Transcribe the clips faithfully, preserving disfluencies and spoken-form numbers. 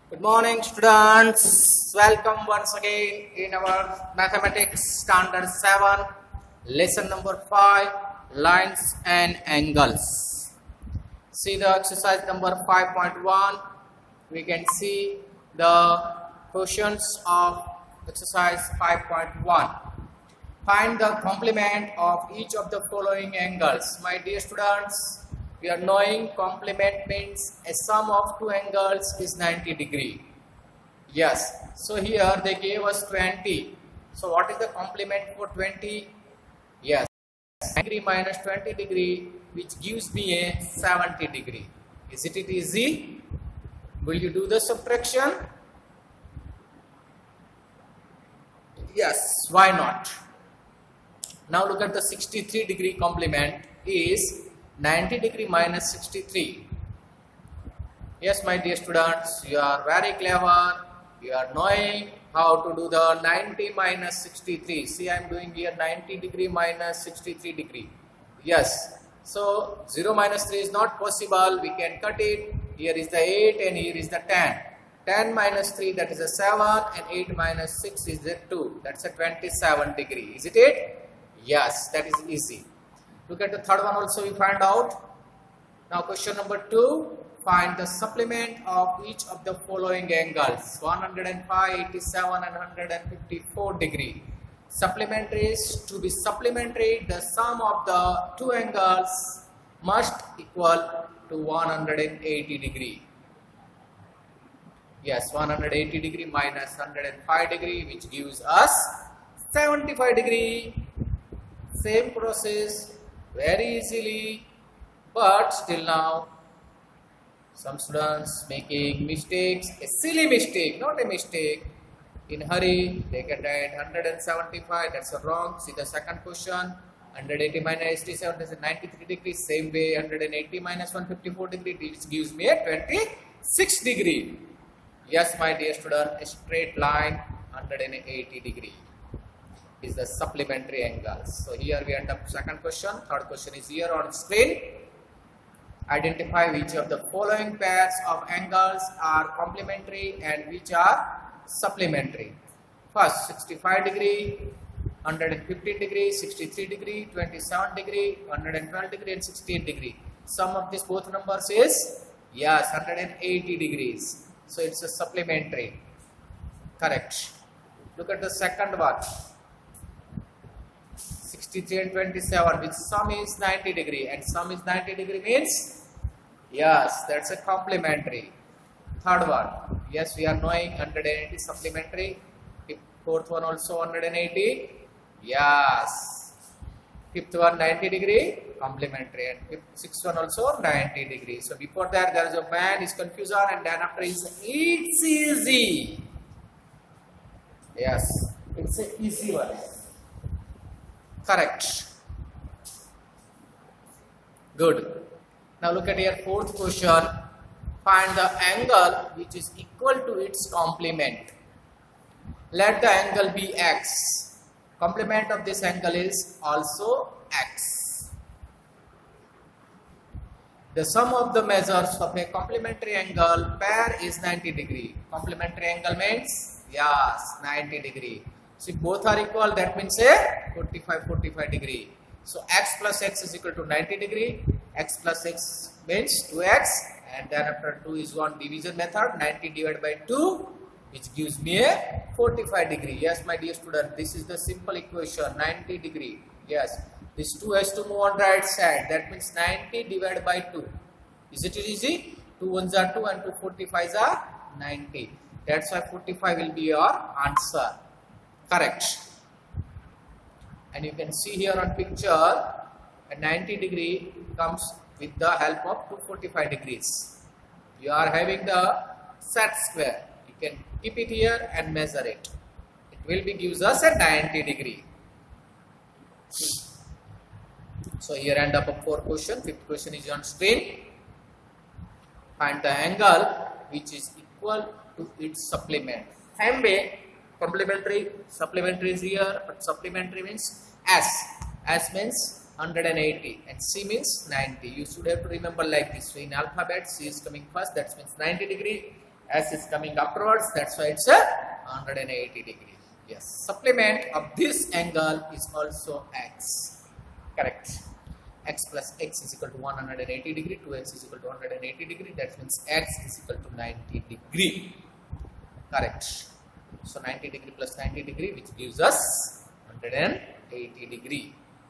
Good morning, students. Welcome once again in our Mathematics Standard seven, lesson number five, lines and angles. See the exercise number five point one. We can see the questions of exercise five point one. Find the complement of each of the following angles. My dear students, we are knowing complement means a sum of two angles is ninety degree. Yes, so here they gave us twenty. So what is the complement for twenty? Yes, degree minus twenty degree, which gives me a seventy degree. Isn't it easy? Will you do the subtraction? Yes, why not? Now look at the sixty-three degree complement is ninety degree minus sixty-three. Yes, my dear students, you are very clever. You are knowing how to do the ninety minus sixty-three. See, I am doing here ninety degree minus sixty-three degree. Yes, so zero minus three is not possible. We can cut it. Here is the eight and here is the ten. ten minus three, that is a seven, and eight minus six is a two. That's a twenty-seven degree. Is it it? Yes, that is easy. Look at the third one also we find out. Now question number two, find the supplement of each of the following angles. one hundred five, eighty-seven and one hundred fifty-four degree. Supplementary is to be supplementary, the sum of the two angles must equal to one hundred eighty degree. Yes, one hundred eighty degree minus one hundred five degree, which gives us seventy-five degree. Same process, very easily, but still now some students making mistakes, a silly mistake, not a mistake. In hurry, they can write one hundred seventy-five, that's a wrong. See the second question, one hundred eighty minus eighty-seven, that's a ninety-three degree. Same way, one hundred eighty minus one hundred fifty-four degree, this gives me a twenty-six degree. Yes, my dear student, a straight line, one hundred eighty degree is the supplementary angles. So here we end up second question. Third question is here on screen. Identify which of the following pairs of angles are complementary and which are supplementary. First, sixty-five degree, one hundred fifteen degree, sixty-three degree, twenty-seven degree, one hundred twelve degree and sixty-eight degree. Sum of these both numbers is, yes, one hundred eighty degrees. So it's a supplementary. Correct. Look at the second one. sixty-three and twenty-seven, which sum is ninety degree, and sum is ninety degree means, yes, that's a complementary. Third one, yes, we are knowing one hundred eighty supplementary. Fourth one also one hundred eighty, yes. Fifth one ninety degree, complementary, and fifth, sixth one also ninety degree. So before that there is a man is confusion, and then after is it's easy. Yes, it's an easy one. Correct. Good. Now look at your fourth question. Find the angle which is equal to its complement. Let the angle be x. Complement of this angle is also x. The sum of the measures of a complementary angle pair is ninety degree. Complementary angle means, yes, ninety degree. So if both are equal, that means a forty-five, forty-five degree. So x plus x is equal to ninety degree. X plus x means two x, and then after two is one division method, ninety divided by two, which gives me a forty-five degree. Yes, my dear student, this is the simple equation, ninety degree. Yes, this two has to move on right side. That means ninety divided by two. Is it easy? two ones are two and two forty-fives are ninety. That's why forty-five will be your answer. Correct. And you can see here on picture, a ninety degree comes with the help of two hundred forty-five degrees. You are having the set square. You can keep it here and measure it. It will be gives us a ninety degree. So here end up of four question. Fifth question is on screen. Find the angle which is equal to its supplement. Same way, complementary, supplementary is here, but supplementary means S. S means one hundred eighty and C means ninety. You should have to remember like this. So in alphabet, C is coming first, that means ninety degree. S is coming afterwards, that's why it's a one hundred eighty degree. Yes, supplement of this angle is also x. Correct. X plus x is equal to one hundred eighty degree, two x is equal to one hundred eighty degree, that means x is equal to ninety degree. Correct. So ninety degree plus ninety degree, which gives us one hundred eighty degree.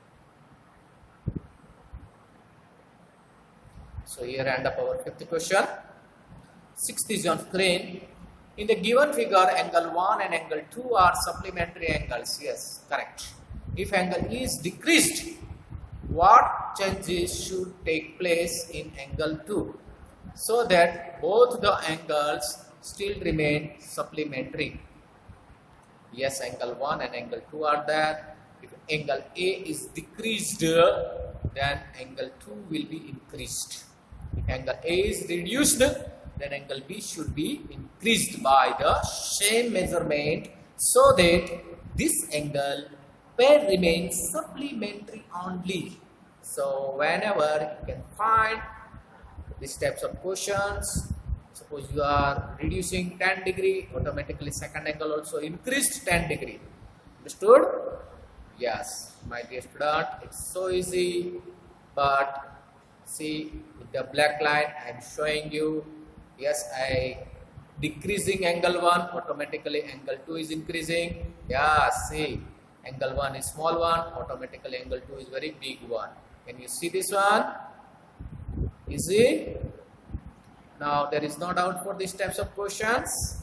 So here end up our fifth question. Sixth is on screen. In the given figure, angle one and angle two are supplementary angles. Yes, correct. If angle is decreased, what changes should take place in angle two so that both the angles still remain supplementary? Yes, angle one and angle two are there. If angle A is decreased, then angle two will be increased. If angle A is reduced, then angle B should be increased by the same measurement so that this angle will remain supplementary only. So whenever you can find these types of questions, suppose you are reducing ten degree, automatically second angle also increased ten degree. Understood? Yes, my dear student, it's so easy, but see with the black line I am showing you. Yes, I decreasing angle one, automatically angle two is increasing. Yeah, see, angle one is small one, automatically angle two is very big one. Can you see this one? Easy? Now there is no doubt for these types of questions.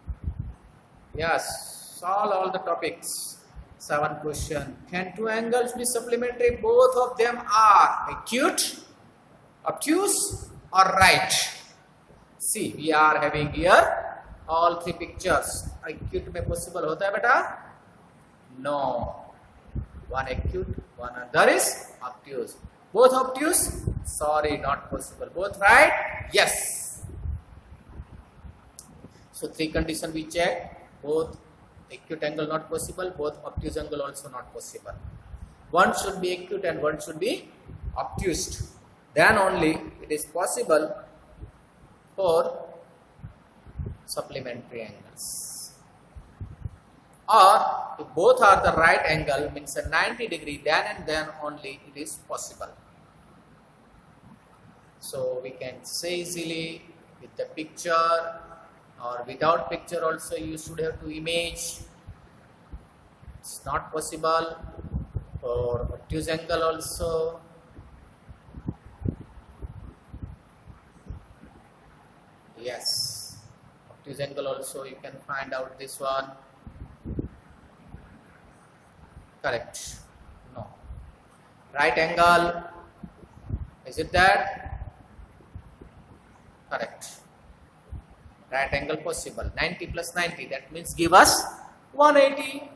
Yes, solve all the topics. Seven question. Can two angles be supplementary? Both of them are acute, obtuse or right. See, we are having here all three pictures. Acute में possible होता है बेटा? No. One acute, one other is obtuse. Both obtuse? Sorry, not possible. Both right? Yes. So three conditions we check. Both acute angle not possible. Both obtuse angle also not possible. One should be acute and one should be obtuse. Then only it is possible for supplementary angles. Or if both are the right angle, means a ninety degree, then and then only it is possible. So we can say easily with the picture or without picture also you should have to image. It's not possible for obtuse angle also. Yes, obtuse angle also you can find out this one. Correct. No. Right angle. Is it that? Correct. Right angle possible. ninety plus ninety. That means give us one hundred eighty.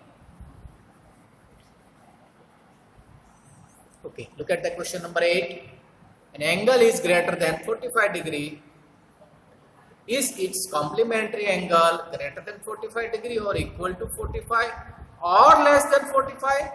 Okay. Look at the question number eight. An angle is greater than forty-five degree. Is its complementary angle greater than forty-five degree or equal to forty-five or less than forty-five?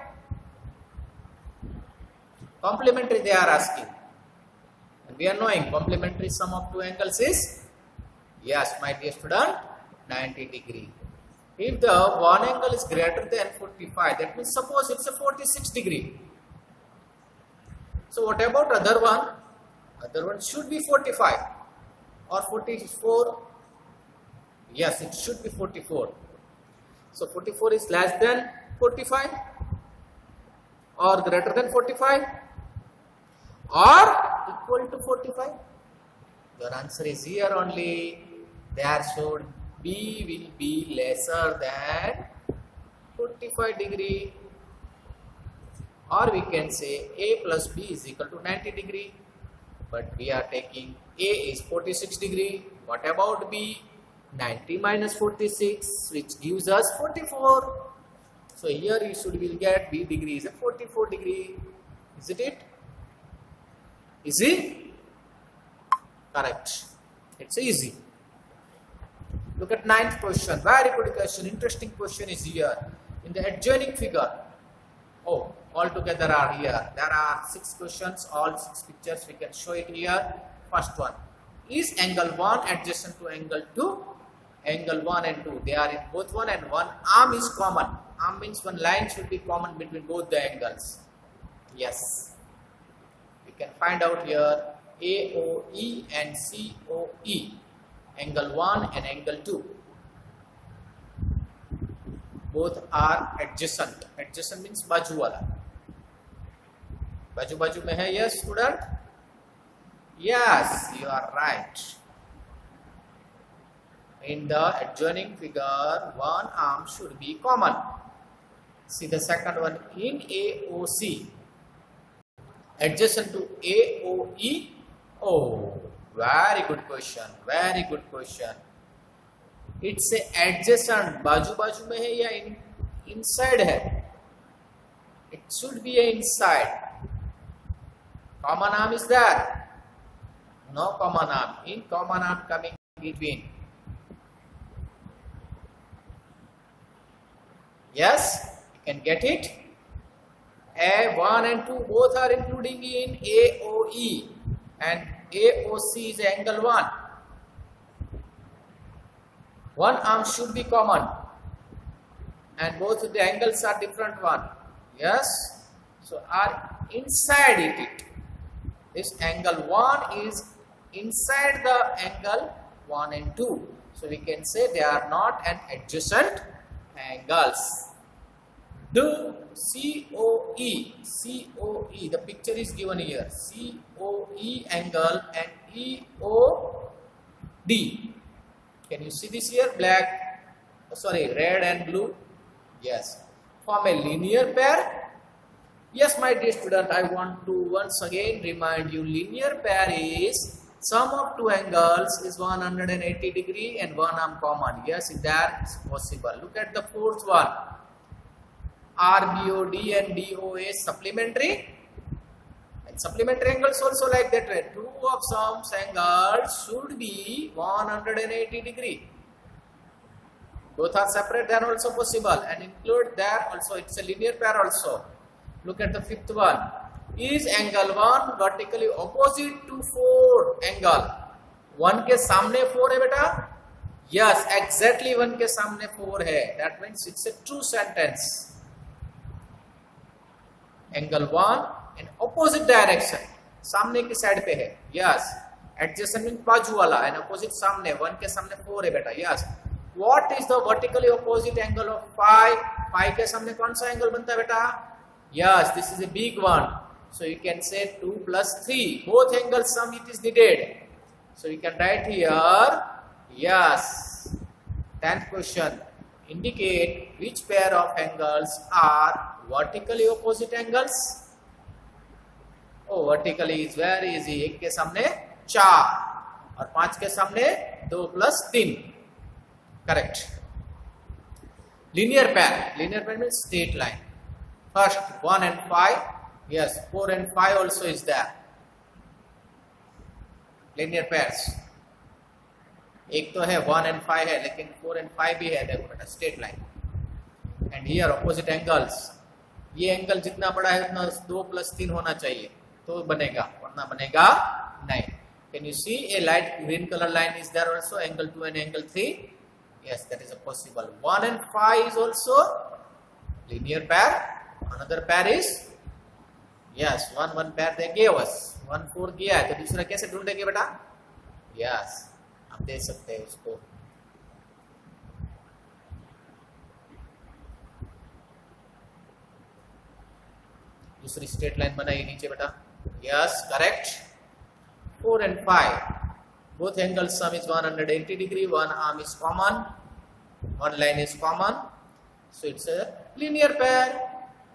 Complementary they are asking. And we are knowing complementary sum of two angles is, yes, my dear student, ninety degree. If the one angle is greater than forty-five, that means suppose it's a forty-six degree. So what about other one? Other one should be forty-five. Or forty-four? Yes, it should be forty-four. So forty-four is less than forty-five or greater than forty-five or equal to forty-five? Your answer is here only. There should B will be lesser than forty-five degree, or we can say A plus B is equal to ninety degree. But we are taking A is forty-six degree. What about B? ninety minus forty-six, which gives us forty-four. So here you should will get B degree is a forty-four degree. Isn't it? Is it? Correct. It's easy. Look at ninth question. Very good question. Interesting question is here. In the adjoining figure. Oh, all together are here. There are six questions, all six pictures. We can show it here. First one. Is angle one adjacent to angle two? Angle one and two, they are in both one, and one arm is common. Arm means one line should be common between both the angles. Yes. We can find out here A O E and C O E. Angle one and angle two. Both are adjacent. Adjacent means बाजू वाला. बाजू बाजू में है. Yes, student? Yes, you are right. In the adjoining figure, one arm should be common. See the second one. In A O C, adjacent to A O E. Oh, very good question. Very good question. It's a adjacent. बाजू बाजू में है या in, inside है? It should be a inside. Common arm is there? No common arm. In common arm coming between. Yes, you can get it. A one and two both are including in A O E, and A O C is angle one. One arm should be common, and both the angles are different one. Yes, so are inside it. This angle one is inside the angle one and two. So we can say they are not an adjacent angles. Do C O E, C O E, the picture is given here. C O E angle and E O D. Can you see this here? Black, oh, sorry, red and blue. Yes. Form a linear pair. Yes, my dear student, I want to once again remind you, linear pair is sum of two angles is one hundred eighty degree and one arm common. Yes, that is possible. Look at the fourth one. R B O D and D O A supplementary. And supplementary angles also like that way. Two of some angles should be one hundred eighty degree. Both are separate, then also possible. And include there also, it's a linear pair also. Look at the fifth one. Is angle one vertically opposite to four angle? One के सामने four है बेटा? Yes, exactly one के सामने four है. That means it's a true sentence. Angle one in opposite direction. सामने की side पे है. Yes. Adjacent means बाजू वाला and opposite सामने. One के सामने four है बेटा. Yes. What is the vertically opposite angle of five? Five के सामने कौन सा angle बनता है बेटा? Yes, this is a big one. So you can say two plus three. Both angles sum it is needed. So you can write here. Yes. Tenth question. Indicate which pair of angles are vertically opposite angles. Oh, vertically is very easy. एक के सामने चार और पांच के सामने दो plus तीन. Correct. Linear pair. Linear pair means straight line. First one and five. Yes, four and five also is there. Linear pairs. एक तो है one and five है, लेकिन four and five भी है. देखो बेटा straight line. And here opposite angles. ये एंगल जितना बड़ा है उतना दो प्लस तीन होना चाहिए तो बनेगा, वरना बनेगा नहीं. Can you see a light green color line is there also? Angle two and angle three. Yes, that is a possible. One and five is also linear pair. Another pair is yes, one one pair they gave us. One four किया है तो दूसरा कैसे ढूंढेंगे बेटा? Yes, आप देख सकते हैं उसको. दूसरी स्ट्रेट लाइन बनाइए नीचे बेटा. Yes, correct. Four and five. Both angles sum is one hundred eighty degree. One arm is common. One line is common. So it's a linear pair.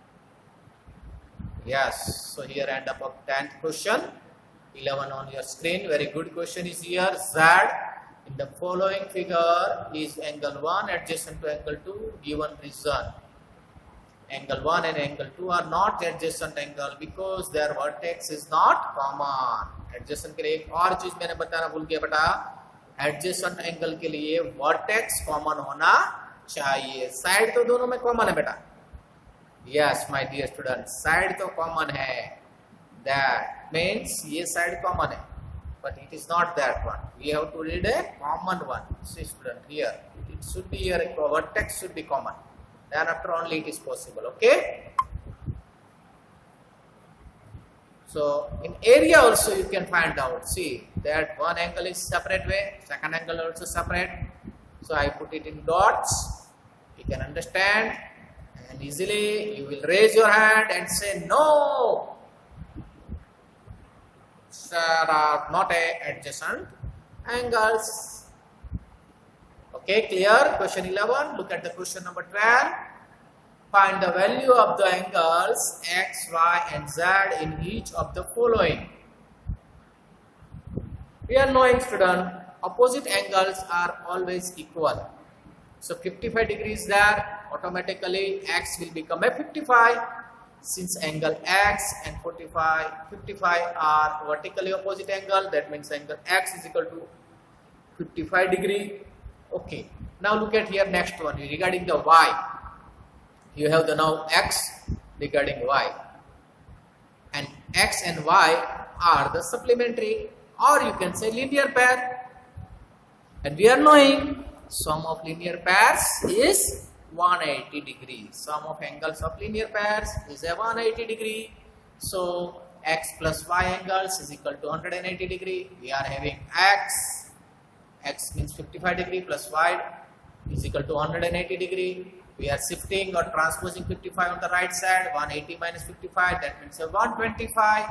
Yes. So here end up of tenth question. eleven on your screen. Very good question is here. Z in the following figure is angle one adjacent to angle two. Given reason. Angle one and angle two are not adjacent angle because their vertex is not common. Adjacent के लिए एक और चीज मैंने बताना भूल गया बेटा. Adjacent angle के लिए vertex common होना चाहिए. Side तो दोनों में common है बेटा. Yes, my dear students, side तो common है. That means ये side common है. but it is not that one. We have to read a common one. See student, here it should be here, a vertex should be common, then after only it is possible. Okay, so in area also you can find out. See that one angle is separate way, second angle also separate, so I put it in dots. You can understand, and easily you will raise your hand and say no, there are not a adjacent angles. Okay, clear? Question eleven. Look at the question number twelve. Find the value of the angles x, y and z in each of the following. We are knowing student, opposite angles are always equal. So fifty-five degrees there, automatically x will become a fifty-five. Since angle x and forty-five, fifty-five are vertically opposite angle, that means angle x is equal to fifty-five degree. Okay, now look at here next one regarding the y. You have the now x regarding y, and x and y are the supplementary, or you can say linear pair, and we are knowing sum of linear pairs is one hundred eighty degree. Sum of angles of linear pairs is a one hundred eighty degree. So x plus y angles is equal to one hundred eighty degree. We are having x, x means fifty-five degree plus y is equal to one hundred eighty degree. We are shifting or transposing fifty-five on the right side. one hundred eighty minus fifty-five, that means a one hundred twenty-five.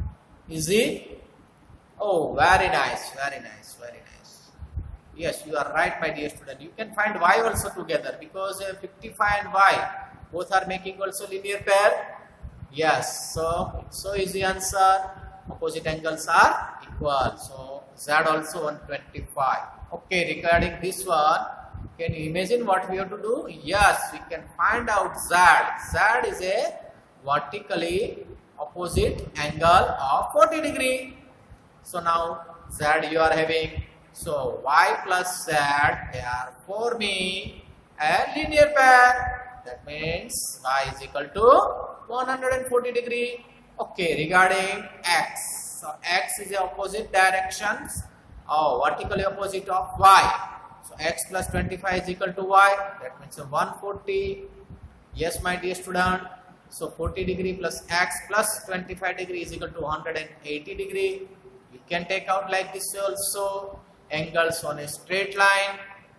Easy? Oh, very nice, very nice, very nice. Yes, you are right, my dear student. You can find y also together, because uh, fifty-five and y both are making also linear pair. Yes, so it's so easy answer. Opposite angles are equal. So z also one hundred twenty-five. Okay, regarding this one, can you imagine what we have to do? Yes, we can find out z. Z is a vertically opposite angle of forty degree. So now z you are having. So y plus z, they are forming a linear pair. That means y is equal to one hundred forty degree. Okay, regarding x. So x is the opposite directions, or vertically opposite of y. So x plus twenty-five is equal to y. That means one hundred forty. Yes, my dear student. So forty degree plus x plus twenty-five degree is equal to one hundred eighty degree. You can take out like this also. Angles on a straight line.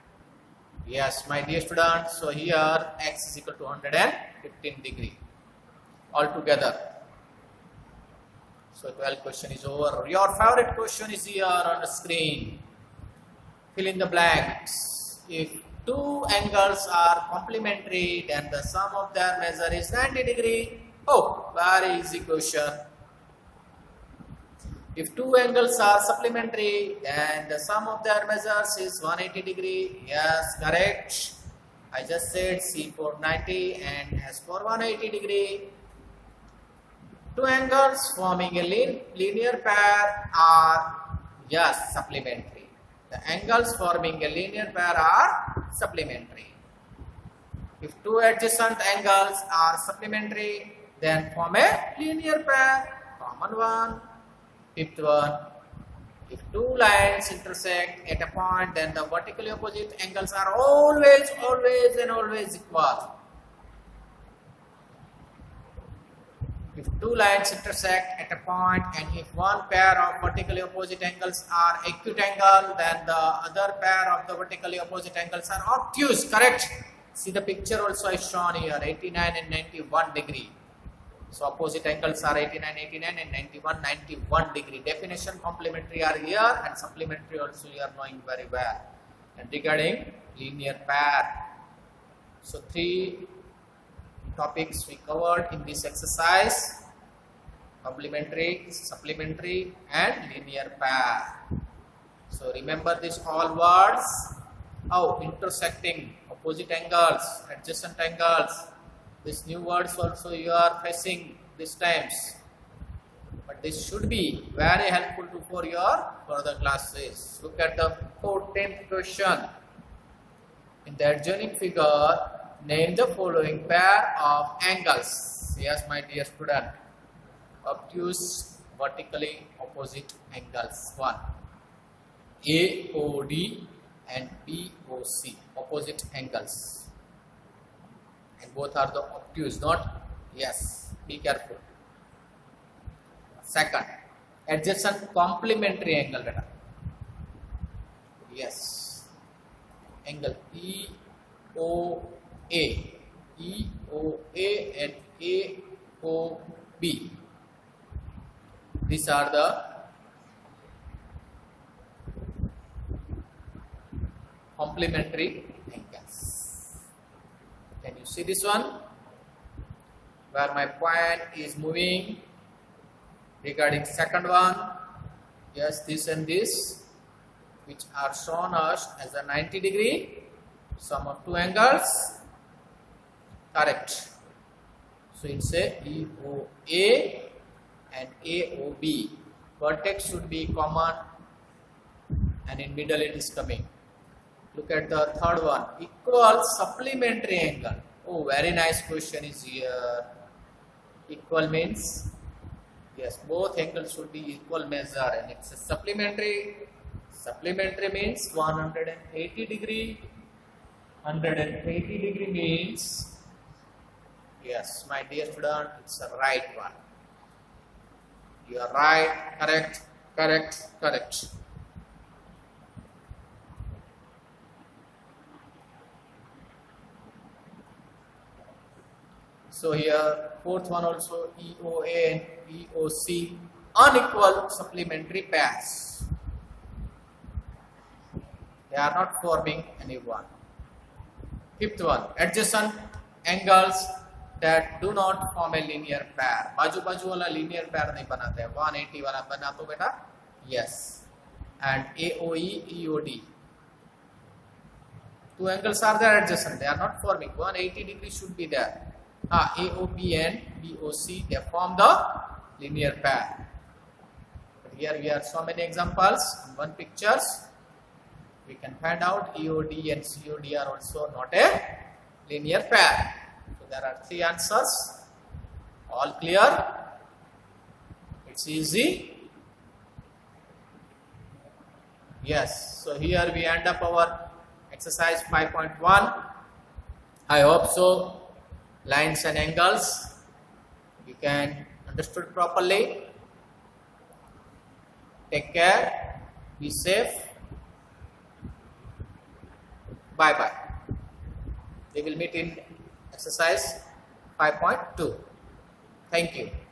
Yes, my dear student. So here x is equal to one hundred fifteen degree altogether. So twelfth question is over. Your favorite question is here on the screen. Fill in the blanks. If two angles are complementary, then the sum of their measure is ninety degree. Oh, very easy question. If two angles are supplementary, then the sum of their measures is one hundred eighty degree. Yes, correct. I just said C for ninety and S for one hundred eighty degree. Two angles forming a lin linear pair are, yes, supplementary. The angles forming a linear pair are supplementary. If two adjacent angles are supplementary, then form a linear pair, common one. Fifth one, if two lines intersect at a point, then the vertically opposite angles are always, always and always equal. If two lines intersect at a point, and if one pair of vertically opposite angles are acute angle, then the other pair of the vertically opposite angles are obtuse, correct? See the picture also is shown here, eighty-nine and ninety-one degree. So opposite angles are eighty-nine, eighty-nine and ninety-one, ninety-one degree. Definition complementary are here, and supplementary also you are knowing very well. And regarding linear pair, so three topics we covered in this exercise: complementary, supplementary and linear pair. So remember these all words. Oh, intersecting, opposite angles, adjacent angles. These new words also you are facing these times, but this should be very helpful to for your further classes. Look at the fourteenth question. In the adjoining figure, name the following pair of angles. Yes, my dear student. Obtuse vertically opposite angles. One, A O D and B O C, opposite angles, and both are the obtuse, not, yes, be careful. Second, adjacent complementary angle, beta. Yes, angle E O A, E O A and A O B. These are the complementary angles. Can you see this one? Where my point is moving regarding second one. Yes, this and this, which are shown us as a ninety degree sum of two angles. Correct. So it's a E O A and A O B. Vertex should be common, and in middle it is coming. Look at the third one. Equal supplementary angle. Oh, very nice question is here. Equal means, yes, both angles should be equal measure, and it's a supplementary. Supplementary means one hundred eighty degree. one hundred eighty degree means, yes, my dear student, it's the right one. You are right, correct, correct, correct. So here, fourth one also, E O A and E O C, unequal supplementary pairs. They are not forming any one. Fifth one, adjacent angles that do not form a linear pair. बाजू बाजू वाला linear pair नहीं बनाते हैं. one eighty वाला बना तो बेटा, yes. And A O E, E O D. Two angles are there adjacent. They are not forming. one eighty degree should be there. Ah, A O B and B O C, they form the linear pair. But here we have so many examples in one pictures. We can find out E O D and C O D are also not a linear pair. So there are three answers. All clear? It's easy. Yes. So here we end up our exercise five point one. I hope so. Lines and angles you can understood properly. Take care. Be safe. Bye bye. We will meet in exercise five point two. Thank you.